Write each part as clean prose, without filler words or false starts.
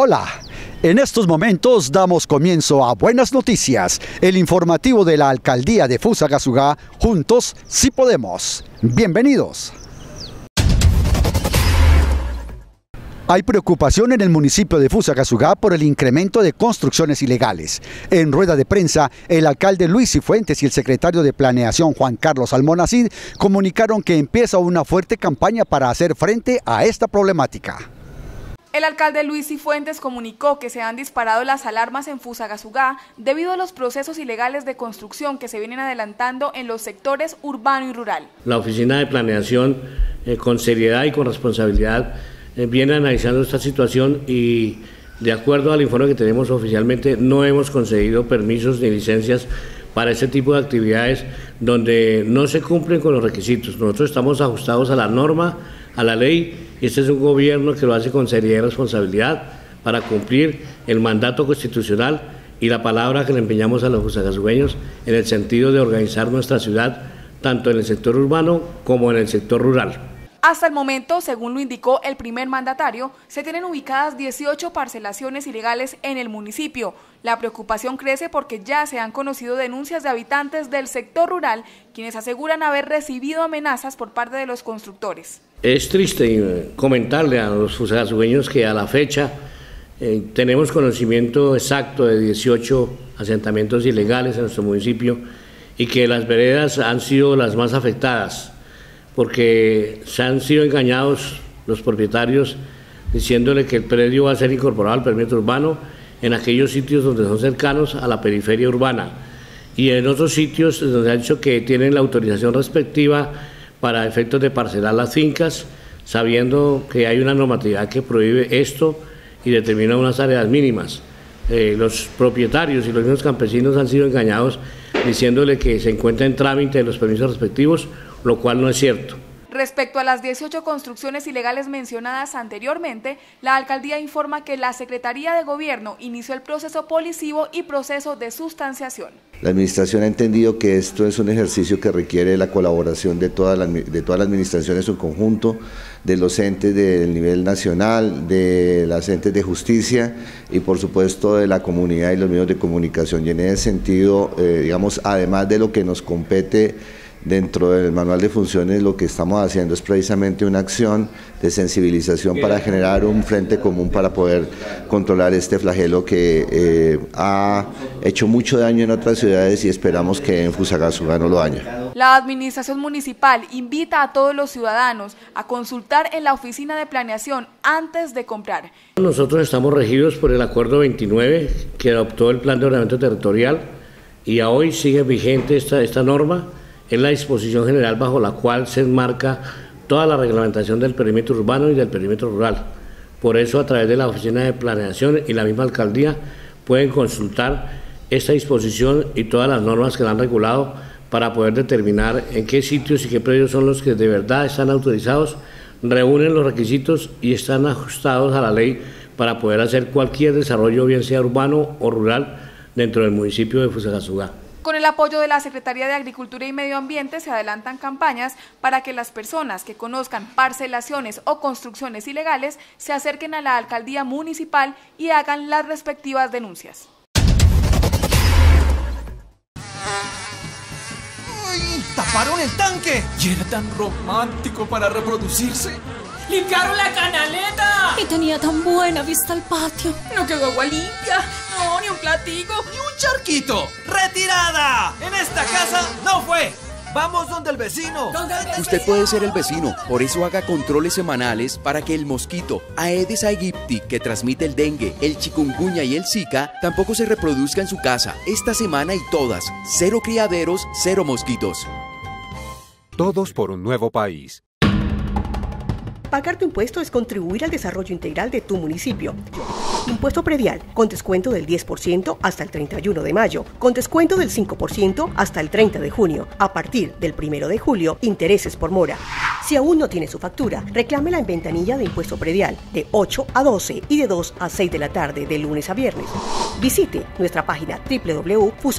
Hola, en estos momentos damos comienzo a Buenas Noticias, el informativo de la Alcaldía de Fusagasugá, juntos sí podemos. Bienvenidos. Hay preocupación en el municipio de Fusagasugá por el incremento de construcciones ilegales. En rueda de prensa, el alcalde Luis Cifuentes y el secretario de Planeación Juan Carlos Almonacid comunicaron que empieza una fuerte campaña para hacer frente a esta problemática. El alcalde Luis Cifuentes comunicó que se han disparado las alarmas en Fusagasugá debido a los procesos ilegales de construcción que se vienen adelantando en los sectores urbano y rural. La Oficina de Planeación, con seriedad y con responsabilidad, viene analizando esta situación y, de acuerdo al informe que tenemos oficialmente, no hemos concedido permisos ni licencias para este tipo de actividades donde no se cumplen con los requisitos. Nosotros estamos ajustados a la norma, a la ley, y este es un gobierno que lo hace con seriedad y responsabilidad para cumplir el mandato constitucional y la palabra que le empeñamos a los fusagasueños en el sentido de organizar nuestra ciudad tanto en el sector urbano como en el sector rural. Hasta el momento, según lo indicó el primer mandatario, se tienen ubicadas 18 parcelaciones ilegales en el municipio. La preocupación crece porque ya se han conocido denuncias de habitantes del sector rural, quienes aseguran haber recibido amenazas por parte de los constructores. Es triste comentarle a los fusagasueños que a la fecha tenemos conocimiento exacto de 18 asentamientos ilegales en nuestro municipio y que las veredas han sido las más afectadas, porque se han sido engañados los propietarios diciéndole que el predio va a ser incorporado al perímetro urbano en aquellos sitios donde son cercanos a la periferia urbana y en otros sitios donde han dicho que tienen la autorización respectiva para efectos de parcelar las fincas, sabiendo que hay una normatividad que prohíbe esto y determina unas áreas mínimas. Los propietarios y los mismos campesinos han sido engañados diciéndole que se encuentra en trámite de los permisos respectivos, lo cual no es cierto. Respecto a las 18 construcciones ilegales mencionadas anteriormente, la alcaldía informa que la Secretaría de Gobierno inició el proceso policivo y proceso de sustanciación. La administración ha entendido que esto es un ejercicio que requiere la colaboración de todas las administraciones en conjunto, de los entes del nivel nacional, de las entes de justicia y por supuesto de la comunidad y los medios de comunicación. Y en ese sentido, digamos, además de lo que nos compete dentro del manual de funciones, lo que estamos haciendo es precisamente una acción de sensibilización para generar un frente común para poder controlar este flagelo que ha hecho mucho daño en otras ciudades y esperamos que en Fusagasugá no lo haga. La administración municipal invita a todos los ciudadanos a consultar en la oficina de planeación antes de comprar. Nosotros estamos regidos por el acuerdo 29 que adoptó el plan de ordenamiento territorial y a hoy sigue vigente esta norma. Es la disposición general bajo la cual se enmarca toda la reglamentación del perímetro urbano y del perímetro rural. Por eso, a través de la Oficina de Planeación y la misma alcaldía, pueden consultar esta disposición y todas las normas que la han regulado para poder determinar en qué sitios y qué predios son los que de verdad están autorizados, reúnen los requisitos y están ajustados a la ley para poder hacer cualquier desarrollo, bien sea urbano o rural, dentro del municipio de Fusagasugá. Con el apoyo de la Secretaría de Agricultura y Medio Ambiente se adelantan campañas para que las personas que conozcan parcelaciones o construcciones ilegales se acerquen a la alcaldía municipal y hagan las respectivas denuncias. ¡Ay! ¡Taparon el tanque! Y era tan romántico para reproducirse. ¡Limpiaron la canaleta! Y tenía tan buena vista al patio. No quedó agua limpia. No, ni un platico. ¡Ni un charquito! ¡Retirada! En esta casa no fue. ¡Vamos donde el vecino! Usted puede ser el vecino, por eso haga controles semanales para que el mosquito Aedes aegypti, que transmite el dengue, el chikungunya y el zika, tampoco se reproduzca en su casa. Esta semana y todas. 0 criaderos, 0 mosquitos. Todos por un nuevo país. Pagar tu impuesto es contribuir al desarrollo integral de tu municipio. Impuesto predial, con descuento del 10% hasta el 31 de mayo, con descuento del 5% hasta el 30 de junio. A partir del 1 de julio, intereses por mora. Si aún no tiene su factura, reclámela en ventanilla de impuesto predial, de 8 a 12 y de 2 a 6 de la tarde, de lunes a viernes. Visite nuestra página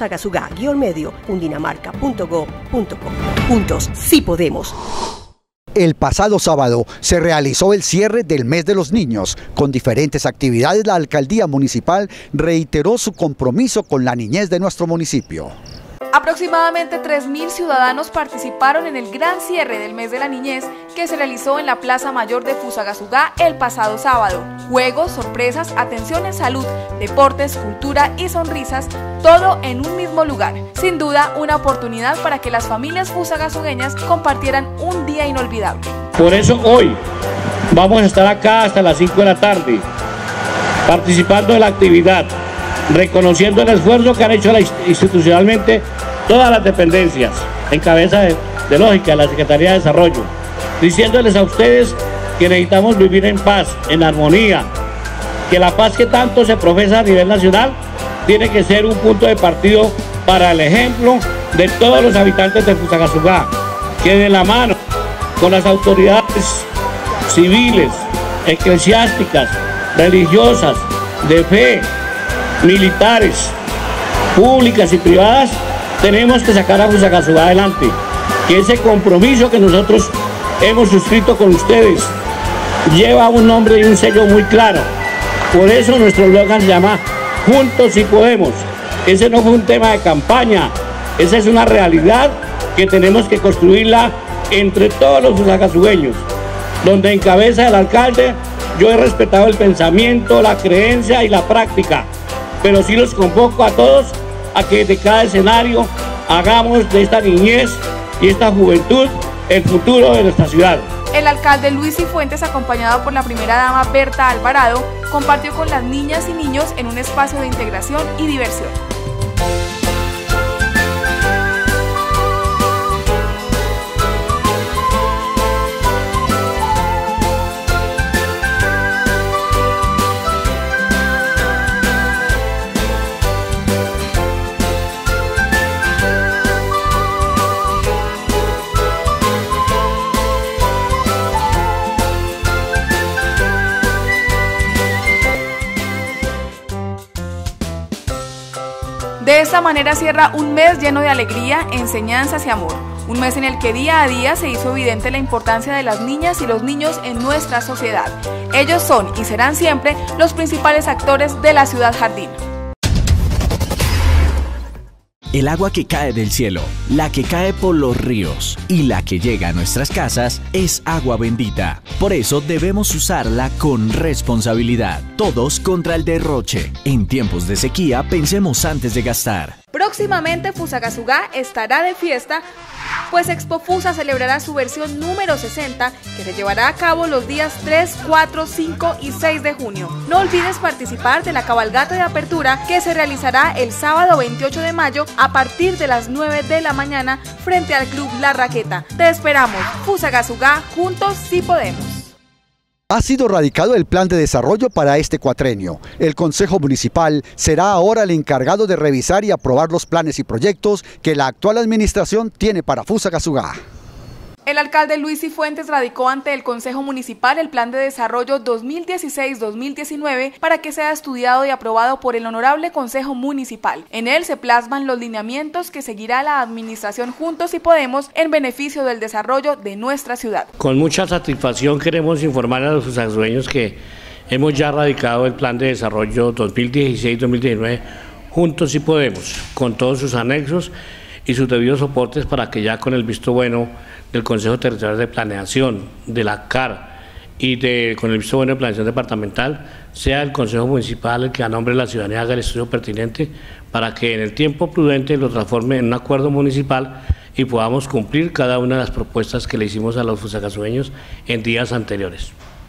www.fusagasugá-medio.undinamarca.gov.co. Juntos sí podemos. El pasado sábado se realizó el cierre del mes de los niños. Con diferentes actividades, la alcaldía municipal reiteró su compromiso con la niñez de nuestro municipio. Aproximadamente 3.000 ciudadanos participaron en el gran cierre del mes de la niñez que se realizó en la Plaza Mayor de Fusagasugá el pasado sábado. Juegos, sorpresas, atención en salud, deportes, cultura y sonrisas, todo en un mismo lugar. Sin duda, una oportunidad para que las familias fusagasugueñas compartieran un día inolvidable. Por eso hoy vamos a estar acá hasta las 5 de la tarde, participando de la actividad, reconociendo el esfuerzo que han hecho institucionalmente todas las dependencias, en cabeza de lógica, la Secretaría de Desarrollo, diciéndoles a ustedes que necesitamos vivir en paz, en armonía, que la paz que tanto se profesa a nivel nacional tiene que ser un punto de partido para el ejemplo de todos los habitantes de Fusagasugá, que de la mano con las autoridades civiles, eclesiásticas, religiosas, de fe, militares, públicas y privadas, tenemos que sacar a Fusagasugá adelante, que ese compromiso que nosotros hemos suscrito con ustedes lleva un nombre y un sello muy claro. Por eso nuestro eslogan se llama Juntos sí podemos. Ese no fue un tema de campaña, esa es una realidad que tenemos que construirla entre todos los fusagasugueños, donde encabeza el alcalde. Yo he respetado el pensamiento, la creencia y la práctica, pero sí los convoco a todos a que de cada escenario hagamos de esta niñez y esta juventud el futuro de nuestra ciudad. El alcalde Luis Cifuentes, acompañado por la primera dama Berta Alvarado, compartió con las niñas y niños en un espacio de integración y diversión. De esta manera cierra un mes lleno de alegría, enseñanzas y amor. Un mes en el que día a día se hizo evidente la importancia de las niñas y los niños en nuestra sociedad. Ellos son y serán siempre los principales actores de la ciudad jardín. El agua que cae del cielo, la que cae por los ríos y la que llega a nuestras casas es agua bendita. Por eso debemos usarla con responsabilidad. Todos contra el derroche. En tiempos de sequía, pensemos antes de gastar. Próximamente Fusagasugá estará de fiesta, pues Expo Fusa celebrará su versión número 60, que se llevará a cabo los días 3, 4, 5 y 6 de junio. No olvides participar de la cabalgata de apertura que se realizará el sábado 28 de mayo a partir de las 9 de la mañana frente al Club La Raqueta. Te esperamos, Fusagasugá, juntos sí podemos. Ha sido radicado el plan de desarrollo para este cuatrenio. El Consejo Municipal será ahora el encargado de revisar y aprobar los planes y proyectos que la actual administración tiene para Fusagasugá. El alcalde Luis Cifuentes radicó ante el Consejo Municipal el Plan de Desarrollo 2016-2019 para que sea estudiado y aprobado por el Honorable Consejo Municipal. En él se plasman los lineamientos que seguirá la administración Juntos y Podemos en beneficio del desarrollo de nuestra ciudad. Con mucha satisfacción queremos informar a los fusagasueños que hemos ya radicado el Plan de Desarrollo 2016-2019 Juntos y Podemos, con todos sus anexos y sus debidos soportes para que ya con el visto bueno del Consejo Territorial de Planeación, de la CAR y con el visto bueno de Planeación Departamental, sea el Consejo Municipal el que a nombre de la ciudadanía haga el estudio pertinente para que en el tiempo prudente lo transforme en un acuerdo municipal y podamos cumplir cada una de las propuestas que le hicimos a los fusagasueños en días anteriores.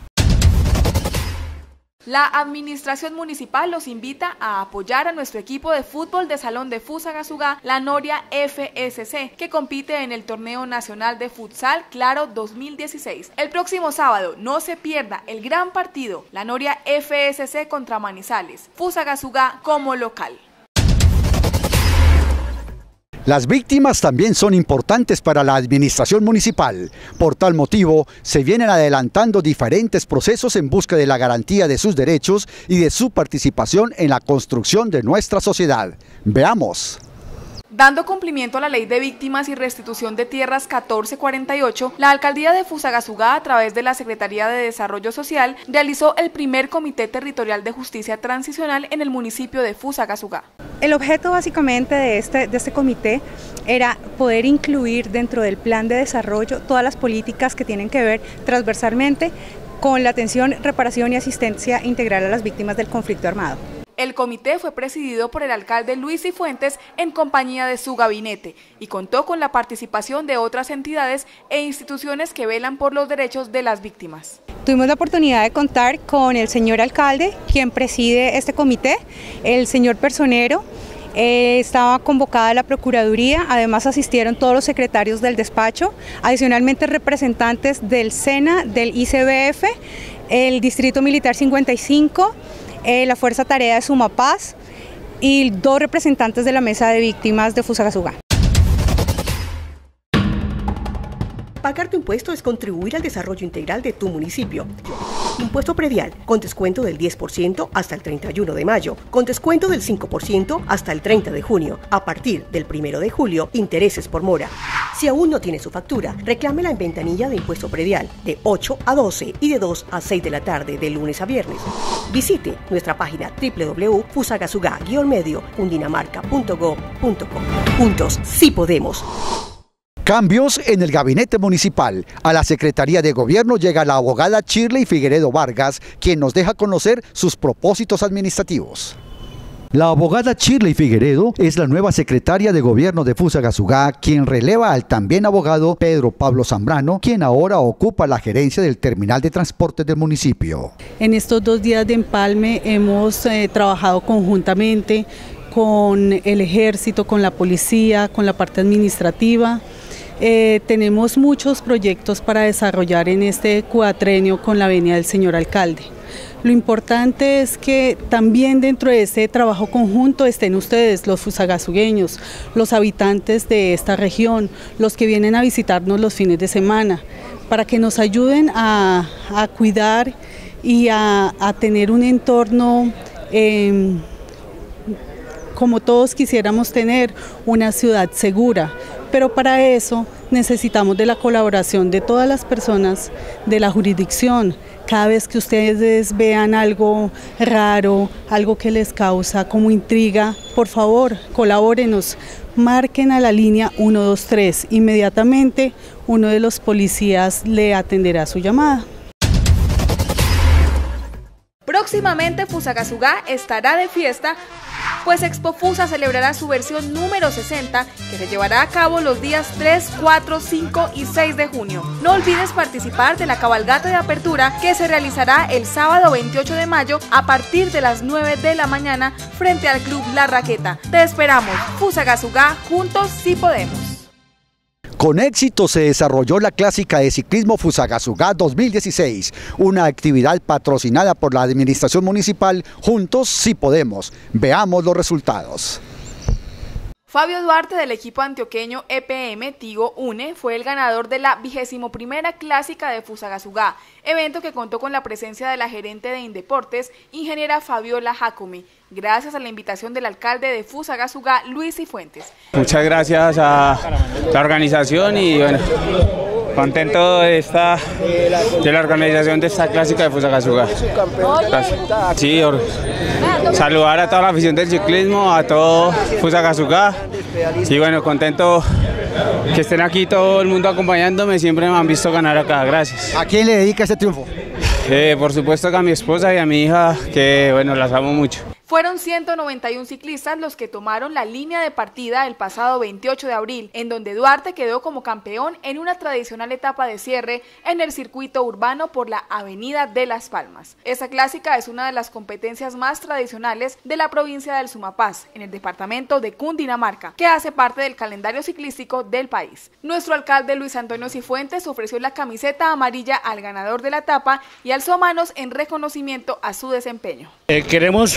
La administración municipal los invita a apoyar a nuestro equipo de fútbol de salón de Fusagasugá, la Noria FSC, que compite en el Torneo Nacional de Futsal Claro 2016. El próximo sábado no se pierda el gran partido, la Noria FSC contra Manizales, Fusagasugá como local. Las víctimas también son importantes para la administración municipal. Por tal motivo, se vienen adelantando diferentes procesos en busca de la garantía de sus derechos y de su participación en la construcción de nuestra sociedad. Veamos. Dando cumplimiento a la Ley de Víctimas y Restitución de Tierras 1448, la Alcaldía de Fusagasugá, a través de la Secretaría de Desarrollo Social, realizó el primer Comité Territorial de Justicia Transicional en el municipio de Fusagasugá. El objeto básicamente de este comité era poder incluir dentro del plan de desarrollo todas las políticas que tienen que ver transversalmente con la atención, reparación y asistencia integral a las víctimas del conflicto armado. El comité fue presidido por el alcalde Luis Cifuentes en compañía de su gabinete y contó con la participación de otras entidades e instituciones que velan por los derechos de las víctimas. Tuvimos la oportunidad de contar con el señor alcalde, quien preside este comité, el señor personero, estaba convocada la Procuraduría, además asistieron todos los secretarios del despacho, adicionalmente representantes del SENA, del ICBF, el Distrito Militar 55, la Fuerza Tarea de Sumapaz y 2 representantes de la Mesa de Víctimas de Fusagasugá. Pagar tu impuesto es contribuir al desarrollo integral de tu municipio. Impuesto predial, con descuento del 10% hasta el 31 de mayo, con descuento del 5% hasta el 30 de junio. A partir del 1 de julio, intereses por mora. Si aún no tiene su factura, reclámela en ventanilla de impuesto predial, de 8 a 12 y de 2 a 6 de la tarde, de lunes a viernes. Visite nuestra página www.fusagasugá-medio-cundinamarca.gov.co. Juntos sí podemos. Cambios en el gabinete municipal. A la Secretaría de Gobierno llega la abogada Shirley Figueredo Vargas, quien nos deja conocer sus propósitos administrativos. La abogada Shirley Figueredo es la nueva secretaria de Gobierno de Fusagasugá, quien releva al también abogado Pedro Pablo Zambrano, quien ahora ocupa la gerencia del terminal de transporte del municipio. En estos 2 días de empalme hemos trabajado conjuntamente con el ejército, con la policía, con la parte administrativa. Tenemos muchos proyectos para desarrollar en este cuatrenio con la venia del señor alcalde. Lo importante es que también dentro de este trabajo conjunto estén ustedes, los fusagasugueños, los habitantes de esta región, los que vienen a visitarnos los fines de semana, para que nos ayuden a cuidar y a tener un entorno como todos quisiéramos tener, una ciudad segura. Pero para eso necesitamos de la colaboración de todas las personas de la jurisdicción. Cada vez que ustedes vean algo raro, algo que les causa como intriga, por favor, colabórenos, marquen a la línea 123. Inmediatamente uno de los policías le atenderá su llamada. Próximamente Fusagasugá estará de fiesta, pues Expofusa celebrará su versión número 60, que se llevará a cabo los días 3, 4, 5 y 6 de junio. No olvides participar de la cabalgata de apertura, que se realizará el sábado 28 de mayo a partir de las 9 de la mañana frente al Club La Raqueta. Te esperamos. Fusagasugá, juntos sí podemos. Con éxito se desarrolló la clásica de ciclismo Fusagasugá 2016, una actividad patrocinada por la Administración Municipal. Juntos sí podemos. Veamos los resultados. Fabio Duarte, del equipo antioqueño EPM Tigo UNE, fue el ganador de la 21ª clásica de Fusagasugá, evento que contó con la presencia de la gerente de Indeportes, ingeniera Fabiola Jacome, gracias a la invitación del alcalde de Fusagasugá, Luis Cifuentes. Muchas gracias a la organización y bueno, contento de la organización de esta clásica de Fusagasugá. Sí, saludar a toda la afición del ciclismo, a todo Fusagasugá. Y bueno, contento que estén aquí todo el mundo acompañándome, siempre me han visto ganar acá, gracias. ¿A quién le dedica este triunfo? Por supuesto que a mi esposa y a mi hija, que bueno, las amo mucho. Fueron 191 ciclistas los que tomaron la línea de partida el pasado 28 de abril, en donde Duarte quedó como campeón en una tradicional etapa de cierre en el circuito urbano por la Avenida de Las Palmas. Esta clásica es una de las competencias más tradicionales de la provincia del Sumapaz, en el departamento de Cundinamarca, que hace parte del calendario ciclístico del país. Nuestro alcalde Luis Antonio Cifuentes ofreció la camiseta amarilla al ganador de la etapa y alzó manos en reconocimiento a su desempeño. Queremos felicitar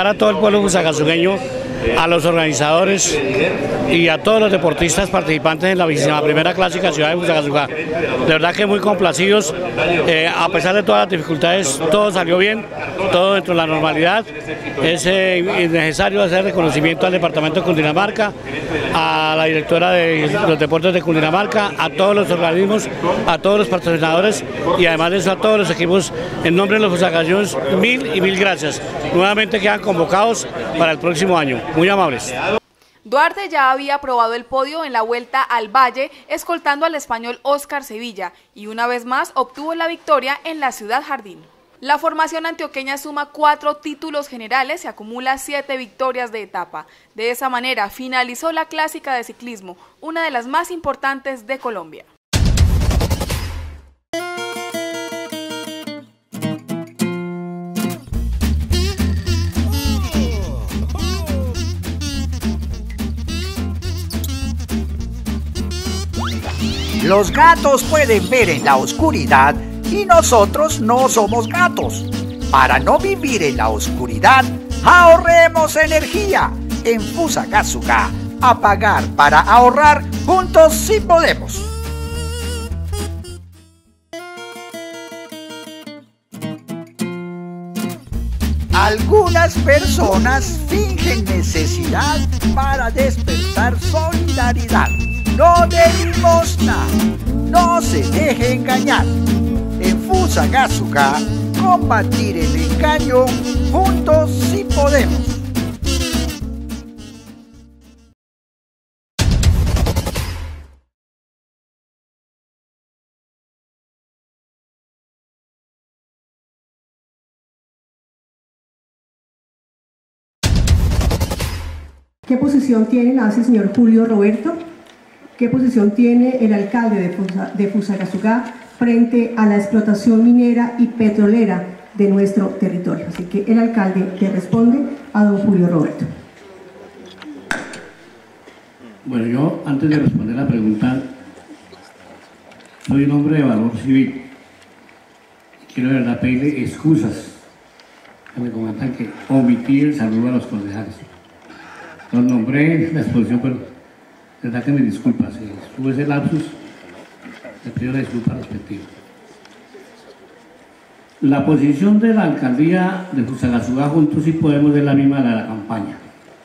felicitar a todo el pueblo fusagasugueño, a los organizadores y a todos los deportistas participantes en la 21ª Clásica Ciudad de Fusagasugá. De verdad que muy complacidos, a pesar de todas las dificultades, todo salió bien, todo dentro de la normalidad. Es necesario hacer reconocimiento al Departamento de Cundinamarca, a la directora de los deportes de Cundinamarca, a todos los organismos, a todos los patrocinadores y además de eso a todos los equipos. En nombre de los fusagasueños, mil gracias. Nuevamente quedan convocados para el próximo año. Muy amables. Duarte ya había probado el podio en la Vuelta al Valle, escoltando al español Óscar Sevilla, y una vez más obtuvo la victoria en la Ciudad Jardín. La formación antioqueña suma 4 títulos generales y acumula 7 victorias de etapa. De esa manera finalizó la clásica de ciclismo, una de las más importantes de Colombia. Los gatos pueden ver en la oscuridad y nosotros no somos gatos. Para no vivir en la oscuridad, ahorremos energía. En Fusagasugá, apagar para ahorrar, juntos sí podemos. Algunas personas fingen necesidad para despertar solidaridad. No de limosna, no se deje engañar. En Fusagasugá, combatir el engaño, juntos sí podemos. ¿Qué posición tiene la señor Julio Roberto? ¿Qué posición tiene el alcalde de Fusagasugá frente a la explotación minera y petrolera de nuestro territorio? Así que el alcalde le responde a don Julio Roberto. Bueno, yo antes de responder la pregunta, soy un hombre de valor civil. Quiero de verdad pedirle excusas que me comentan que omití el saludo a los concejales. Los nombré en la exposición, pero de verdad que me disculpa, si tuve ese lapsus, le pido la disculpa respectiva. La posición de la alcaldía de Fusagasugá, juntos sí podemos, es la misma de la campaña.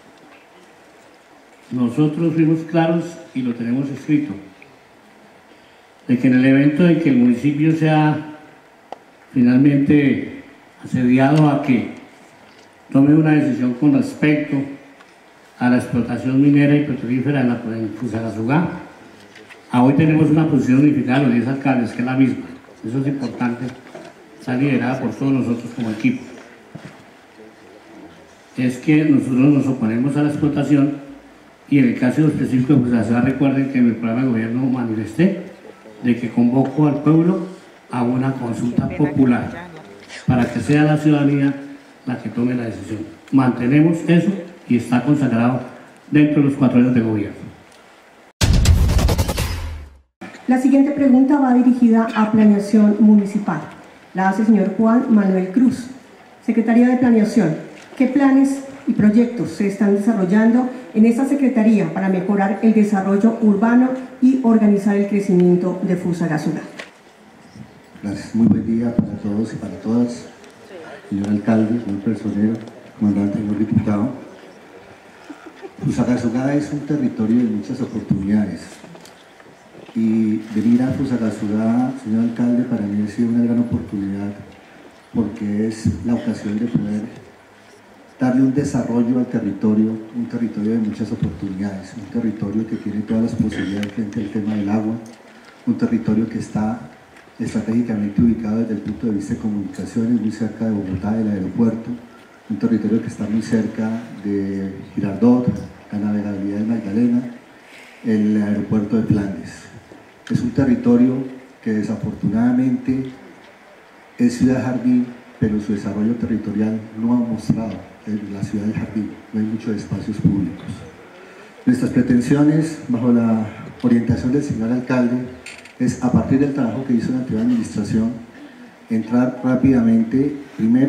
Nosotros fuimos claros y lo tenemos escrito, de que en el evento de que el municipio sea finalmente asediado a que tome una decisión con respecto a la explotación minera y petrolífera en Fusagasugá, hoy tenemos una posición unificada de los 10 alcaldes, que es la misma. Eso es importante, está liderada por todos nosotros como equipo. Es que nosotros nos oponemos a la explotación y en el caso específico de Fusagasugá, recuerden que en mi programa de gobierno manifesté de que convoco al pueblo a una consulta popular para que sea la ciudadanía la que tome la decisión. Mantenemos eso y está consagrado dentro de los 4 años de gobierno. La siguiente pregunta va dirigida a Planeación Municipal. La hace el señor Juan Manuel Cruz. Secretaría de Planeación, ¿qué planes y proyectos se están desarrollando en esta secretaría para mejorar el desarrollo urbano y organizar el crecimiento de Fusagasugá? Gracias, muy buen día para todos y para todas. Señor alcalde, señor personero, comandante, señor diputado. Fusagasugá es un territorio de muchas oportunidades y venir a Fusagasugá, señor alcalde, para mí ha sido una gran oportunidad porque es la ocasión de poder darle un desarrollo al territorio, un territorio de muchas oportunidades, un territorio que tiene todas las posibilidades frente al tema del agua, un territorio que está estratégicamente ubicado desde el punto de vista de comunicaciones, muy cerca de Bogotá, del aeropuerto, un territorio que está muy cerca de Girardot, la navegabilidad de Magdalena, el aeropuerto de Flandes. Es un territorio que desafortunadamente es ciudad jardín, pero su desarrollo territorial no ha mostrado en la ciudad del jardín, no hay muchos espacios públicos. Nuestras pretensiones, bajo la orientación del señor alcalde, es a partir del trabajo que hizo la anterior administración, entrar rápidamente, primero,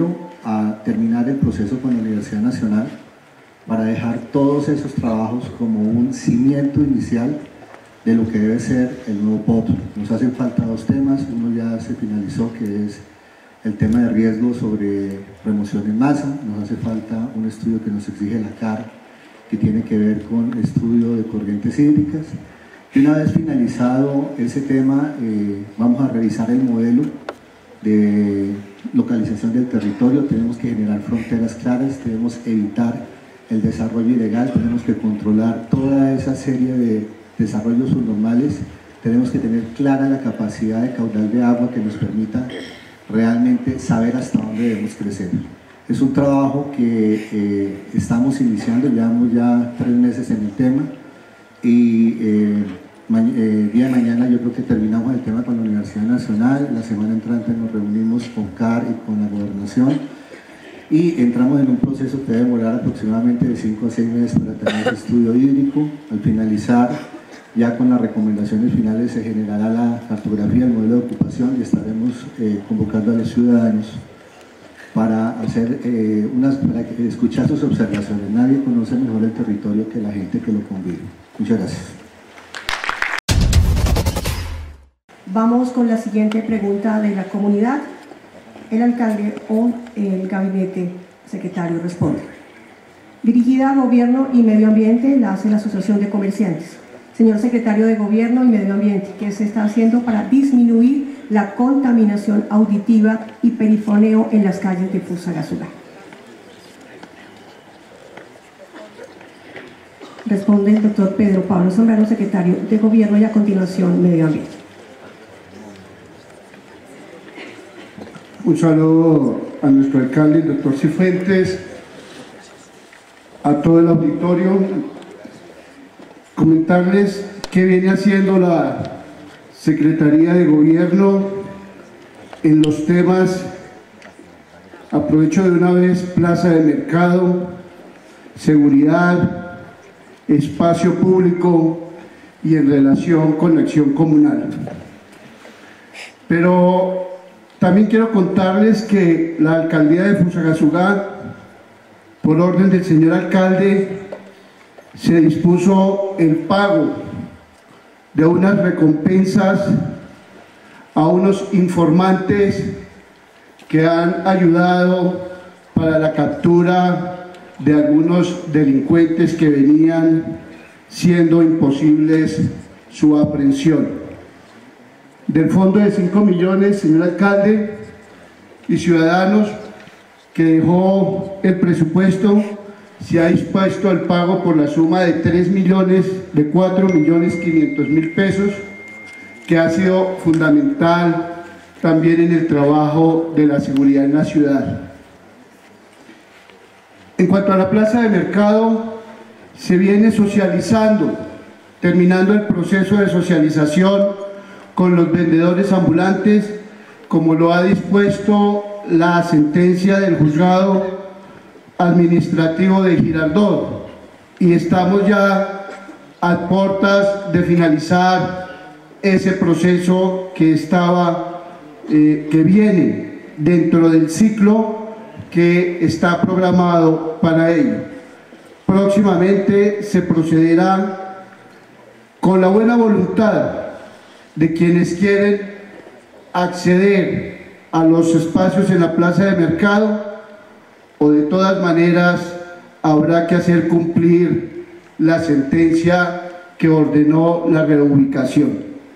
a terminar el proceso con la Universidad Nacional para dejar todos esos trabajos como un cimiento inicial de lo que debe ser el nuevo POP. Nos hacen falta dos temas, uno ya se finalizó, que es el tema de riesgo sobre remoción en masa. Nos hace falta un estudio que nos exige la CAR, que tiene que ver con estudio de corrientes hídricas. Y una vez finalizado ese tema, vamos a revisar el modelo de localización del territorio. Tenemos que generar fronteras claras, debemos evitar el desarrollo ilegal, tenemos que controlar toda esa serie de desarrollos subnormales, tenemos que tener clara la capacidad de caudal de agua que nos permita realmente saber hasta dónde debemos crecer. Es un trabajo que estamos iniciando, llevamos ya 3 meses en el tema y día de mañana yo creo que terminamos el tema con la Universidad Nacional. La semana entrante nos reunimos con CAR y con la Gobernación y entramos en un proceso que debe demorar aproximadamente de 5 a 6 meses para tener ese estudio hídrico. Al finalizar, ya con las recomendaciones finales, se generará la cartografía, el modelo de ocupación y estaremos convocando a los ciudadanos para hacer para escuchar sus observaciones. Nadie conoce mejor el territorio que la gente que lo convive. Muchas gracias. Vamos con la siguiente pregunta de la comunidad. El alcalde o el gabinete secretario responde. Dirigida a Gobierno y Medio Ambiente, la hace la Asociación de Comerciantes. Señor secretario de Gobierno y Medio Ambiente, ¿qué se está haciendo para disminuir la contaminación auditiva y perifoneo en las calles de Fusagasugá? Responde el doctor Pedro Pablo Zambrano, secretario de Gobierno, y a continuación Medio Ambiente. Un saludo a nuestro alcalde, el doctor Cifuentes, a todo el auditorio. Comentarles qué viene haciendo la Secretaría de Gobierno en los temas, aprovecho de una vez, plaza de mercado, seguridad, espacio público y en relación con la acción comunal. Pero también quiero contarles que la alcaldía de Fusagasugá, por orden del señor alcalde, se dispuso el pago de unas recompensas a unos informantes que han ayudado para la captura de algunos delincuentes que venían siendo imposibles su aprehensión. Del fondo de 5 millones, señor alcalde y ciudadanos, que dejó el presupuesto, se ha dispuesto al pago por la suma de 4.500.000 pesos, que ha sido fundamental también en el trabajo de la seguridad en la ciudad. En cuanto a la plaza de mercado, se viene socializando, terminando el proceso de socialización con los vendedores ambulantes, como lo ha dispuesto la sentencia del juzgado administrativo de Girardot, y estamos ya a puertas de finalizar ese proceso que que viene dentro del ciclo que está programado para ello. Próximamente se procederá con la buena voluntad de quienes quieren acceder a los espacios en la plaza de mercado, o de todas maneras habrá que hacer cumplir la sentencia que ordenó la reubicación.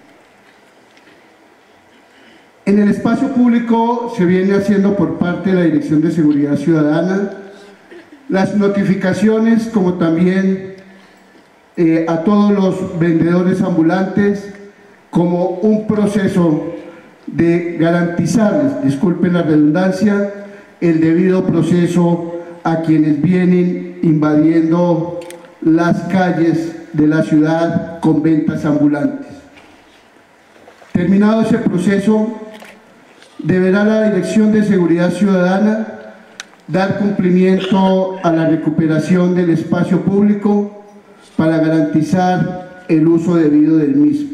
En el espacio público se viene haciendo por parte de la Dirección de Seguridad Ciudadana las notificaciones, como también a todos los vendedores ambulantes, como un proceso de garantizarles, disculpen la redundancia, el debido proceso a quienes vienen invadiendo las calles de la ciudad con ventas ambulantes. Terminado ese proceso, deberá la Dirección de Seguridad Ciudadana dar cumplimiento a la recuperación del espacio público para garantizar el uso debido del mismo.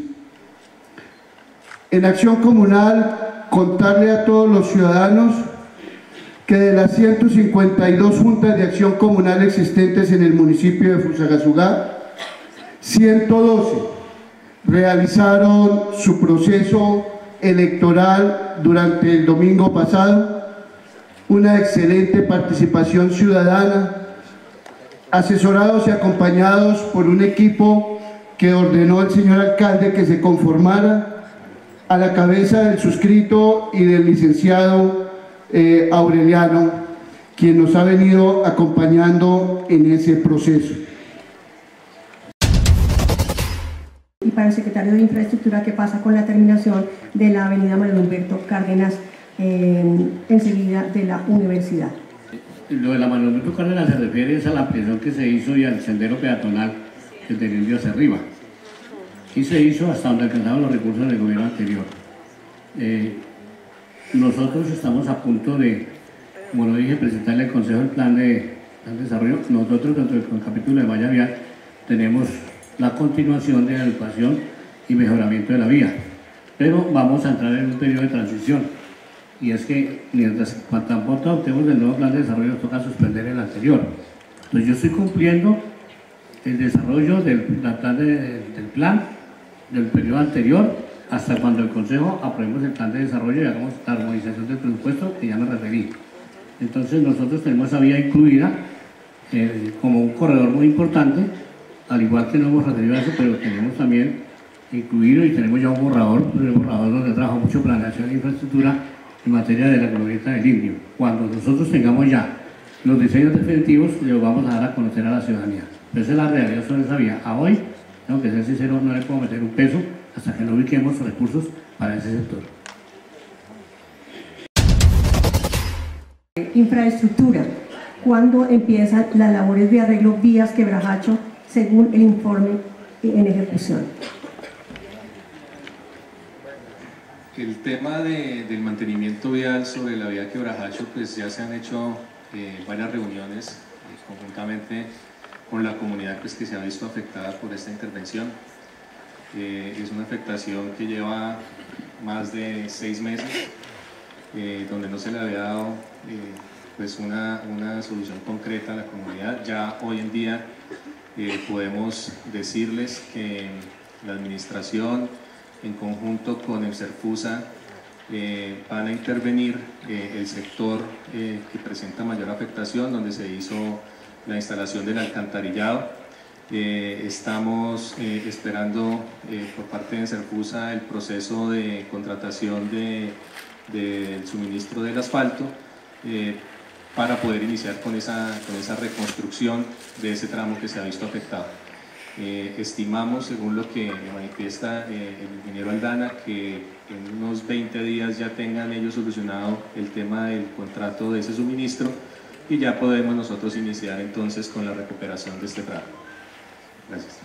En acción comunal, contarle a todos los ciudadanos que de las 152 juntas de acción comunal existentes en el municipio de Fusagasugá, 112 realizaron su proceso electoral durante el domingo pasado, una excelente participación ciudadana, asesorados y acompañados por un equipo que ordenó el señor alcalde que se conformara a la cabeza del suscrito y del licenciado Aureliano, quien nos ha venido acompañando en ese proceso. Y para el secretario de Infraestructura, ¿qué pasa con la terminación de la avenida Manuel Humberto Cárdenas enseguida de la universidad? Lo de la Manuel Humberto Cárdenas se refiere a la ampliación que se hizo y al sendero peatonal que tenía hacia arriba. Y se hizo hasta donde alcanzaban los recursos del gobierno anterior. Nosotros estamos a punto de, como lo dije, presentarle al Consejo el plan de desarrollo. Nosotros, dentro del capítulo de malla vial, tenemos la continuación de la educación y mejoramiento de la vía. Pero vamos a entrar en un periodo de transición. Y es que mientras tampoco adoptemos el nuevo plan de desarrollo, nos toca suspender el anterior. Entonces yo estoy cumpliendo el desarrollo del plan del periodo anterior hasta cuando el Consejo aprobemos el plan de desarrollo y hagamos la armonización del presupuesto que ya me referí. Entonces nosotros tenemos esa vía incluida como un corredor muy importante, al igual que no hemos referido a eso, pero tenemos también incluido y tenemos ya un borrador donde trabaja mucho planeación e infraestructura en materia de la glorieta del Indio. Cuando nosotros tengamos ya los diseños definitivos, los vamos a dar a conocer a la ciudadanía. Pero esa es la realidad sobre esa vía. A hoy, tengo que ser sincero, no le puedo meter un peso hasta que no ubiquemos recursos para ese sector. Infraestructura. ¿Cuándo empiezan las labores de arreglo vías Quebrajacho según el informe en ejecución? El tema del mantenimiento vial sobre la vía Quebrajacho, pues ya se han hecho varias reuniones conjuntamente con la comunidad pues, que se ha visto afectada por esta intervención. Es una afectación que lleva más de 6 meses, donde no se le había dado pues una solución concreta a la comunidad. Ya hoy en día podemos decirles que la administración en conjunto con el Serfusa van a intervenir el sector que presenta mayor afectación, donde se hizo la instalación del alcantarillado. Estamos esperando por parte de Serfusa el proceso de contratación del suministro del asfalto para poder iniciar con esa reconstrucción de ese tramo que se ha visto afectado. Estimamos, según lo que manifiesta el ingeniero Aldana, que en unos 20 días ya tengan ellos solucionado el tema del contrato de ese suministro y ya podemos nosotros iniciar entonces con la recuperación de este tramo. Gracias.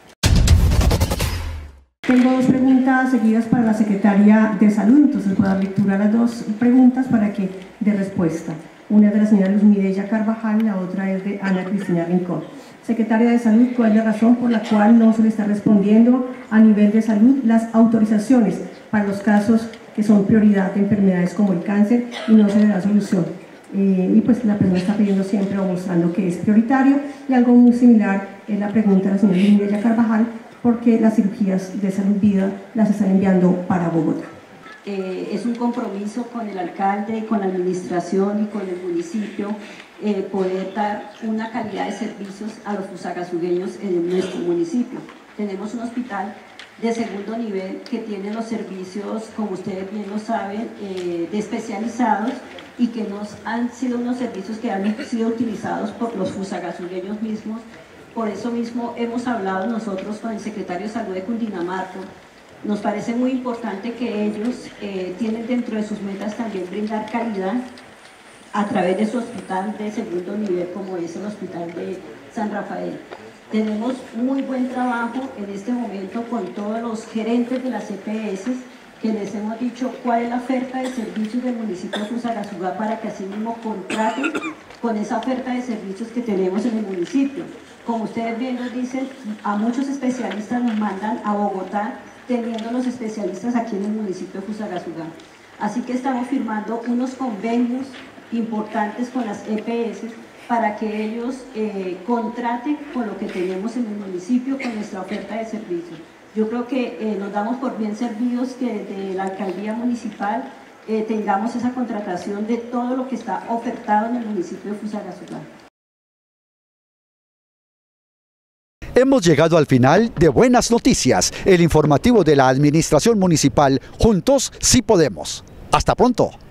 Tengo 2 preguntas seguidas para la Secretaria de Salud, entonces voy a dar lectura a las 2 preguntas para que dé respuesta. Una es de la señora Luz Mireya Carvajal, la otra es de Ana Cristina Rincón. Secretaria de Salud, ¿cuál es la razón por la cual no se le está respondiendo a nivel de salud las autorizaciones para los casos que son prioridad de enfermedades como el cáncer y no se le da solución? Y pues la persona está pidiendo siempre o mostrando que es prioritario, y algo muy similar es la pregunta de la señora Luz Mireya Carvajal, porque las cirugías de Salud Vida las están enviando para Bogotá. Es un compromiso con el alcalde, con la administración y con el municipio poder dar una calidad de servicios a los fusagasugueños en nuestro municipio. Tenemos un hospital de segundo nivel que tiene los servicios, como ustedes bien lo saben, de especializados, y que han sido unos servicios que han sido utilizados por los fusagasugueños mismos. Por eso mismo hemos hablado nosotros con el secretario de Salud de Cundinamarca. Nos parece muy importante que ellos tienen dentro de sus metas también brindar calidad a través de su hospital de segundo nivel, como es el hospital de San Rafael. Tenemos muy buen trabajo en este momento con todos los gerentes de las EPS, que les hemos dicho cuál es la oferta de servicios del municipio de Fusagasugá para que así mismo contraten con esa oferta de servicios que tenemos en el municipio. Como ustedes bien nos dicen, a muchos especialistas nos mandan a Bogotá, teniendo los especialistas aquí en el municipio de Fusagasugá. Así que estamos firmando unos convenios importantes con las EPS para que ellos contraten con lo que tenemos en el municipio, con nuestra oferta de servicios. Yo creo que nos damos por bien servidos que desde la alcaldía municipal tengamos esa contratación de todo lo que está ofertado en el municipio de Fusagasugá. Hemos llegado al final de Buenas Noticias, el informativo de la Administración Municipal. Juntos sí podemos. Hasta pronto.